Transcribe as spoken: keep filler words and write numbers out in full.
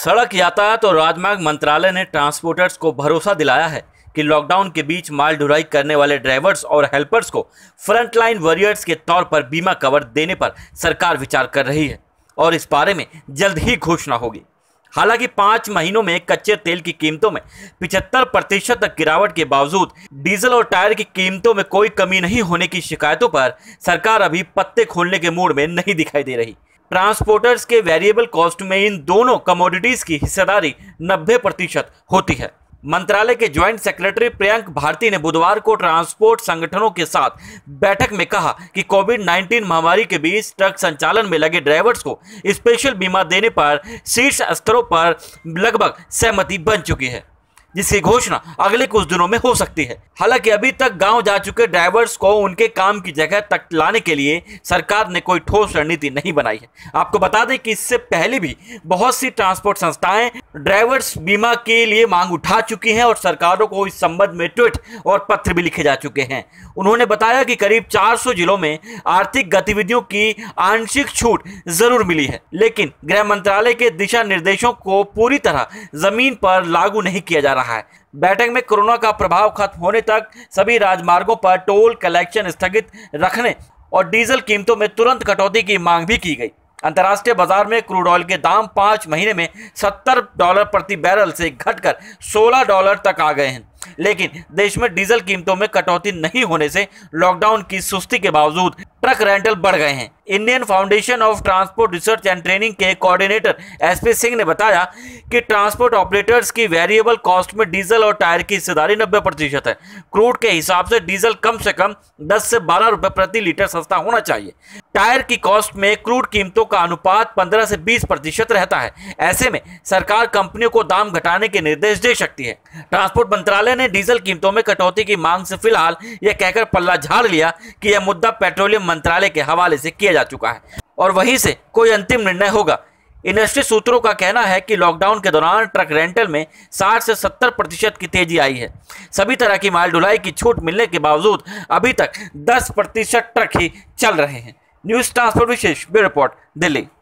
सड़क यातायात और राजमार्ग मंत्रालय ने ट्रांसपोर्टर्स को भरोसा दिलाया है कि लॉकडाउन के बीच माल ढुलाई करने वाले ड्राइवर्स और हेल्पर्स को फ्रंटलाइन वॉरियर्स के तौर पर बीमा कवर देने पर सरकार विचार कर रही है और इस बारे में जल्द ही घोषणा होगी। हालांकि पाँच महीनों में कच्चे तेल की कीमतों में पिछहत्तर प्रतिशत तक गिरावट के बावजूद डीजल और टायर की कीमतों में कोई कमी नहीं होने की शिकायतों पर सरकार अभी पत्ते खोलने के मूड में नहीं दिखाई दे रही। ट्रांसपोर्टर्स के वेरिएबल कॉस्ट में इन दोनों कमोडिटीज की हिस्सेदारी नब्बे प्रतिशत होती है। मंत्रालय के ज्वाइंट सेक्रेटरी प्रियंक भारती ने बुधवार को ट्रांसपोर्ट संगठनों के साथ बैठक में कहा कि कोविड नाइन्टीन महामारी के बीच ट्रक संचालन में लगे ड्राइवर्स को स्पेशल बीमा देने पर शीर्ष स्तरों पर लगभग सहमति बन चुकी है, जिसकी घोषणा अगले कुछ दिनों में हो सकती है। हालांकि अभी तक गांव जा चुके ड्राइवर्स को उनके काम की जगह तक लाने के लिए सरकार ने कोई ठोस रणनीति नहीं बनाई है। आपको बता दें कि इससे पहले भी बहुत सी ट्रांसपोर्ट संस्थाएं ड्राइवर्स बीमा के लिए मांग उठा चुकी हैं और सरकारों को इस संबंध में ट्वीट और पत्र भी लिखे जा चुके हैं। उन्होंने बताया कि करीब चार सौ जिलों में आर्थिक गतिविधियों की आंशिक छूट जरूर मिली है, लेकिन गृह मंत्रालय के दिशा निर्देशों को पूरी तरह जमीन पर लागू नहीं किया जा रहा है। बैठक में कोरोना का प्रभाव खत्म होने तक सभी राजमार्गों पर टोल कलेक्शन स्थगित रखने और डीजल कीमतों में तुरंत कटौती की मांग भी की गई। अंतर्राष्ट्रीय बाजार में क्रूड ऑयल के दाम पाँच महीने में सत्तर डॉलर प्रति बैरल से घटकर सोलह डॉलर तक आ गए हैं, लेकिन देश में डीजल कीमतों में कटौती नहीं होने से लॉकडाउन की सुस्ती के बावजूद ट्रक रेंटल बढ़ गए हैं। Indian foundation of transport research and training के कोऑर्डिनेटर एसपी सिंह ने बताया कि ट्रांसपोर्ट ऑपरेटर्स की वेरिएबल कॉस्ट में डीजल और टायर की हिस्सेदारी नब्बे प्रतिशत है। क्रूड के हिसाब से डीजल कम से कम दस से बारह रुपए प्रति लीटर सस्ता होना चाहिए। टायर की कॉस्ट में क्रूड कीमतों का अनुपात पंद्रह से बीस प्रतिशत रहता है। ऐसे में सरकार कंपनियों को दाम घटाने के निर्देश दे सकती है। ट्रांसपोर्ट मंत्रालय ने डीजल कीमतों में कटौती की मांग से फिलहाल यह कहकर पल्ला झाड़ लिया कि यह मुद्दा पेट्रोलियम मंत्रालय के हवाले से किया जा चुका है और वहीं से कोई अंतिम निर्णय होगा। इंडस्ट्री सूत्रों का कहना है कि लॉकडाउन के दौरान ट्रक रेंटल में साठ से सत्तर प्रतिशत की तेजी आई है। सभी तरह की माल ढुलाई की छूट मिलने के बावजूद अभी तक दस प्रतिशत ट्रक ही चल रहे हैं। न्यूज़ ट्रांसपोर्ट विशेष ब्यूरो रिपोर्ट, दिल्ली।